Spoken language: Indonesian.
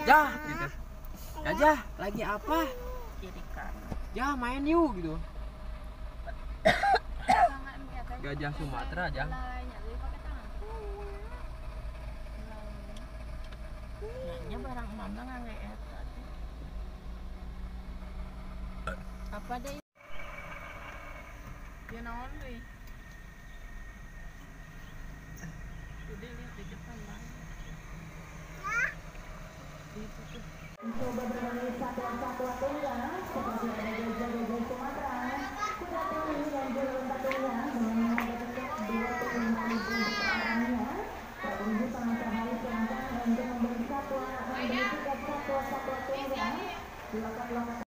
Jah gitu. Jah lagi apa? Kiri kanan. Jah main yuk gitu. Gajah Sumatera aja. Nanya barang mama nggak eta. Apa deh? Ya naon deh. Udah lihat di depan bang. Itu tuh. Mencoba bermain satu-satu tunggal.